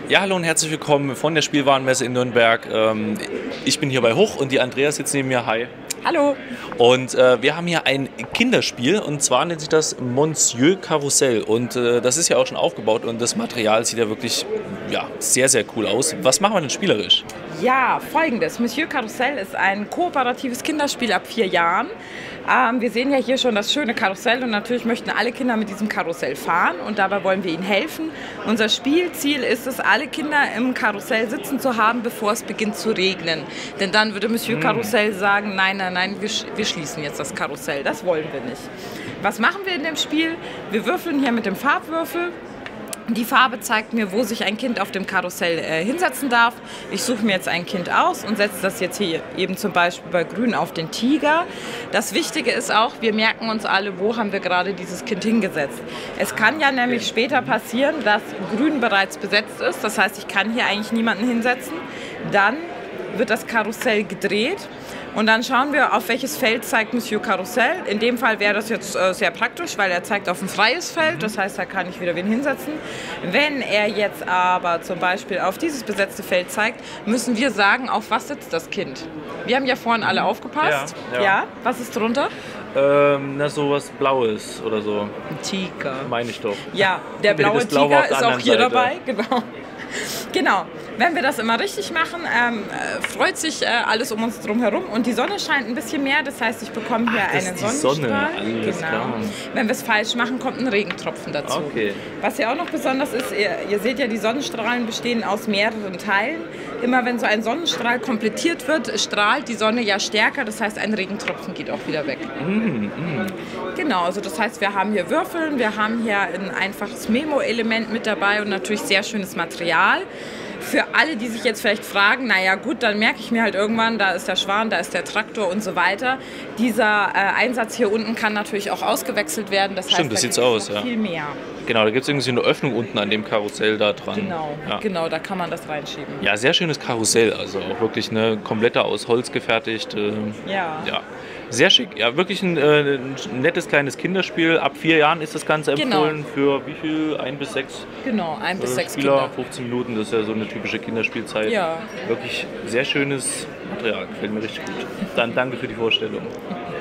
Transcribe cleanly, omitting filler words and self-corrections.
Ja, hallo und herzlich willkommen von der Spielwarenmesse in Nürnberg. Ich bin hier bei Hoch und die Andrea sitzt neben mir. Hi. Hallo. Und wir haben hier ein Kinderspiel und zwar nennt sich das Monsieur Karussell. Und das ist ja auch schon aufgebaut und das Material sieht ja wirklich sehr, sehr cool aus. Was machen wir denn spielerisch? Ja, folgendes. Monsieur Karussell ist ein kooperatives Kinderspiel ab 4 Jahren. Wir sehen ja hier schon das schöne Karussell und natürlich möchten alle Kinder mit diesem Karussell fahren und dabei wollen wir ihnen helfen. Unser Spielziel ist es, alle Kinder im Karussell sitzen zu haben, bevor es beginnt zu regnen. Denn dann würde Monsieur Karussell sagen, nein, nein, nein, wir schließen jetzt das Karussell. Das wollen wir nicht. Was machen wir in dem Spiel? Wir würfeln hier mit dem Farbwürfel. Die Farbe zeigt mir, wo sich ein Kind auf dem Karussell hinsetzen darf. Ich suche mir jetzt ein Kind aus und setze das jetzt hier eben zum Beispiel bei Grün auf den Tiger. Das Wichtige ist auch, wir merken uns alle, wo haben wir gerade dieses Kind hingesetzt. Es kann ja nämlich später passieren, dass Grün bereits besetzt ist. Das heißt, ich kann hier eigentlich niemanden hinsetzen. Dann wird das Karussell gedreht. Und dann schauen wir, auf welches Feld zeigt Monsieur Karussell. In dem Fall wäre das jetzt sehr praktisch, weil er zeigt auf ein freies Feld. Das heißt, da kann ich wieder wen hinsetzen. Wenn er jetzt aber zum Beispiel auf dieses besetzte Feld zeigt, müssen wir sagen, auf was sitzt das Kind. Wir haben ja vorhin alle aufgepasst. Ja. Was ist drunter? Sowas Blaues oder so. Ein Tiger. Meine ich doch. Ja, der blaue Tiger ist auch hier dabei. Genau. Wenn wir das immer richtig machen, freut sich alles um uns drum herum und die Sonne scheint ein bisschen mehr, das heißt, ich bekomme hier einen Sonnenstrahl. Sonne. Alles klar. Wenn wir es falsch machen, kommt ein Regentropfen dazu. Okay. Was hier auch noch besonders ist, ihr seht ja, die Sonnenstrahlen bestehen aus mehreren Teilen. Immer wenn so ein Sonnenstrahl komplettiert wird, strahlt die Sonne ja stärker, das heißt, ein Regentropfen geht auch wieder weg. Genau, also das heißt, wir haben hier Würfeln, wir haben hier ein einfaches Memo-Element mit dabei und natürlich sehr schönes Material. Für alle, die sich jetzt vielleicht fragen, naja gut, dann merke ich mir halt irgendwann, da ist der Schwan, da ist der Traktor und so weiter. Dieser Einsatz hier unten kann natürlich auch ausgewechselt werden. Das heißt, das sieht so aus, ja. Viel mehr. Genau, da gibt es irgendwie eine Öffnung unten an dem Karussell da dran. Genau, da kann man das reinschieben. Ja, sehr schönes Karussell, also auch wirklich eine komplette aus Holz gefertigt. Ja. Sehr schick. Ja, wirklich ein nettes kleines Kinderspiel. Ab 4 Jahren ist das Ganze empfohlen. Für wie viel? 1 bis 6? Genau, 1 bis 6 Spieler, Kinder. 15 Minuten, das ist ja so eine typische Kinderspielzeit. Ja. Wirklich sehr schönes Material, gefällt mir richtig gut. Dann danke für die Vorstellung.